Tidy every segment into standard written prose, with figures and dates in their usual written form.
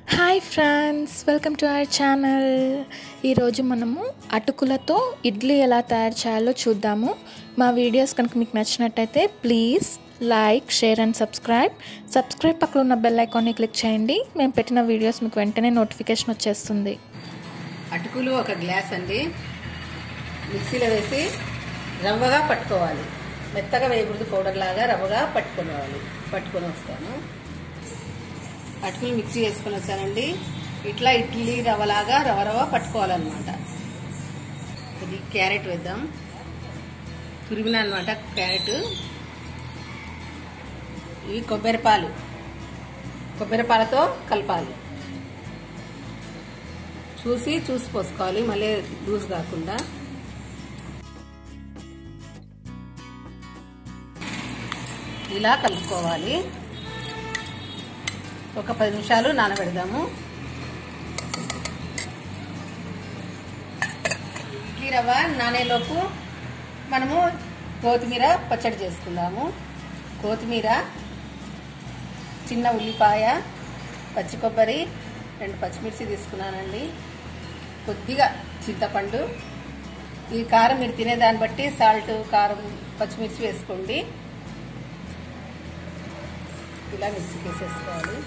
Hi friends, welcome to our channel. ఈరోజు మనము అటుకులతో ఇడ్లీ ఎలా తయారు చేయాలో చూద్దాము. మా వీడియోస్ కనుక మీకు నచ్చినట్టయితే please like, share and subscribe పక్కన ఉన్న బెల్ ఐకాన్ని క్లిక్ చేయండి. మేము పెట్టిన వీడియోస్ మీకు వెంటనే నోటిఫికేషన్ వచ్చేస్తుంది. అటుకులు ఒక గ్లాస్ అండి, మిక్సీలో వేసి రవ్వగా పట్టుకోవాలి. మెత్తగా వేయకూడదు, పౌడర్ లాగా రవ్వగా పట్టుకొని వస్తాను. అటుకులు మిక్సీ వేసుకొని వచ్చానండి. ఇట్లా ఇడ్లీ రవ్వలాగా రవ్వ పట్టుకోవాలన్నమాట. ఇది క్యారెట్ వేద్దాం, తురిమిన అనమాట క్యారెట్. ఇవి కొబ్బరిపాలతో కలపాలి. చూసి పోసుకోవాలి, మళ్ళీ లూజ్ కాకుండా. ఇలా కలుపుకోవాలి. ఒక 10 నిమిషాలు నానబెడదాము. ఇడ్లీ రవ్వ నానేలోపు మనము కొత్తిమీర పచ్చడి చేసుకుందాము. కొత్తిమీర, చిన్న ఉల్లిపాయ, పచ్చి కొబ్బరి, 2 పచ్చిమిర్చి తీసుకున్నానండి. కొద్దిగా చింతపండు. ఈ కారం మీరు తినేదాన్ని బట్టి సాల్ట్, కారం, పచ్చిమిర్చి వేసుకోండి. ఇలా మిక్సీకి వేసేసుకోవాలి.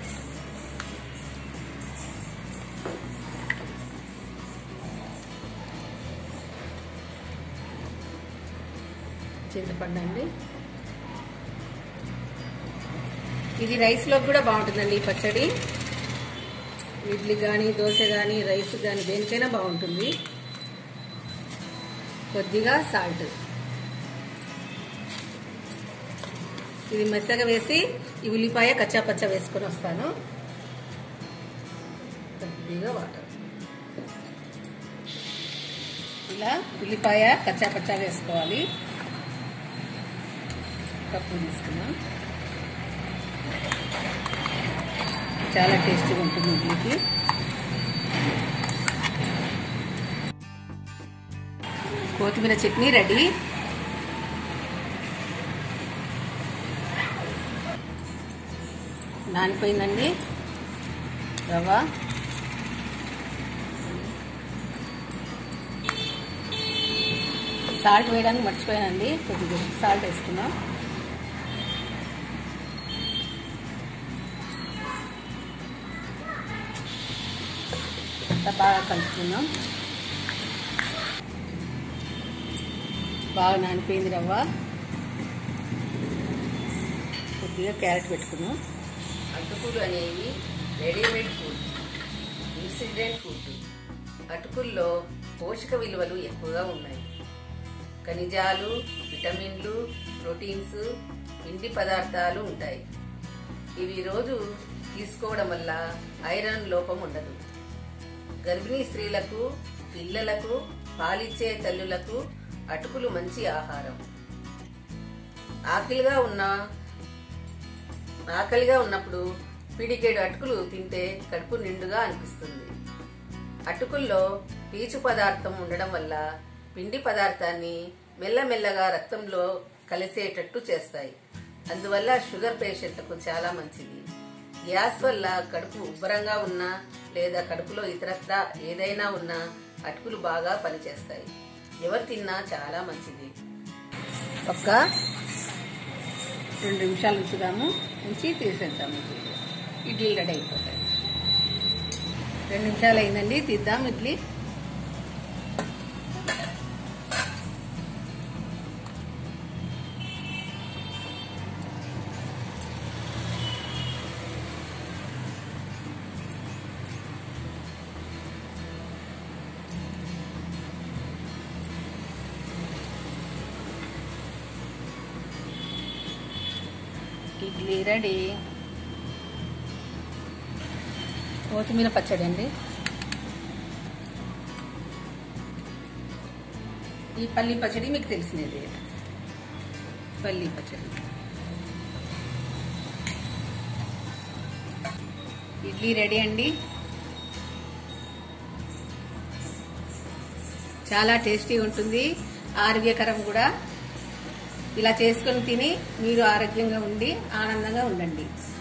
చింతపండు అండి. ఇది రైస్లోకి కూడా బాగుంటుందండి ఈ పచ్చడి. ఇడ్లీ కానీ, దోశ కానీ, రైస్ కానీ, దేనికైనా బాగుంటుంది. కొద్దిగా సాల్ట్. ఇది మెత్తగా వేసి ఈ ఉల్లిపాయ కచ్చాపచ్చా వేసుకొని వస్తాను. కొద్దిగా వాటర్. ఇలా ఉల్లిపాయ కచ్చాపచ్చా వేసుకోవాలి. కప్పు తీసుకున్నాం. చాలా టేస్టీగా ఉంటుంది ఇడ్లీకి. కొత్తిమీర చట్నీ రెడీ. నానిపోయిందండి రవ్వ. సాల్ట్ వేయడానికి మర్చిపోయానండి, కొద్దిగా సాల్ట్ వేసుకున్నాం. బాగా కలుపుకున్నాం. బాగా నానిపోయింది రవ్వ. కొద్దిగా క్యారెట్ పెట్టుకున్నాం. అటుకులు అనేవి రెడీమేడ్ ఫుడ్, ఇన్సిడెంట్ ఫుడ్. అటుకుల్లో పోషక విలువలు ఎక్కువగా ఉన్నాయి. ఖనిజాలు, విటమిన్లు, ప్రోటీన్స్, పిండి పదార్థాలు ఉంటాయి. ఇవి రోజు తీసుకోవడం వల్ల ఐరన్ లోపం ఉండదు. గర్భిణీ స్త్రీలకు, పిల్లలకు, పాలిచ్చే తల్లులకు అటుకులు మంచి ఆహారం. ఆకలిగా ఉన్నప్పుడు పిడికేడు అటుకులు తింటే కడుపు నిండుగా అనిపిస్తుంది. అటుకుల్లో పీచు పదార్థం ఉండడం వల్ల పిండి పదార్థాన్ని మెల్లమెల్లగా రక్తంలో కలిసేటట్టు చేస్తాయి. అందువల్ల షుగర్ పేషెంట్లకు చాలా మంచిది. గ్యాస్ వల్ల కడుపు ఉబ్బరంగా ఉన్నా లేదా కడుపులో ఇతరత్ర ఏదైనా ఉన్నా అటుకులు బాగా పనిచేస్తాయి. ఎవరు తిన్నా చాలా మంచిది. ఒక 2 నిమిషాలు ఉంచి తీసేద్దాము. ఇడ్లీ రెడీ అయిపోతాయి. 2 నిమిషాలు అయిందండి, తీద్దాం ఇడ్లీ. ఇడ్లీ రెడీ. కొత్తిమీర పచ్చడి అండి. ఈ పల్లి పచ్చడి మీకు తెలిసినది. పల్లి పచ్చడి. ఇడ్లీ రెడీ అండి. చాలా టేస్టీగా ఉంటుంది, ఆరోగ్యకరం కూడా. ఇలా చేసుకొని తిని మీరు ఆరోగ్యంగా ఉండి ఆనందంగా ఉండండి.